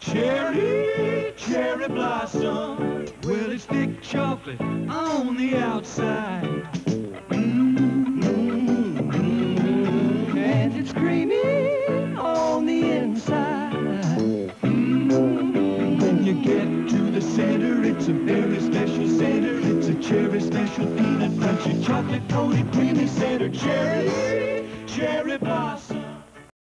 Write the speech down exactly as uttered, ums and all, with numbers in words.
Cherry, cherry blossom. Well, it's thick chocolate on the outside. Mm, mm, mm, and it's creamy on the inside. Mm, when you get to the center, it's a very special center. It's a cherry special peanut crunchy chocolate coated creamy center. Cherry, cherry blossom.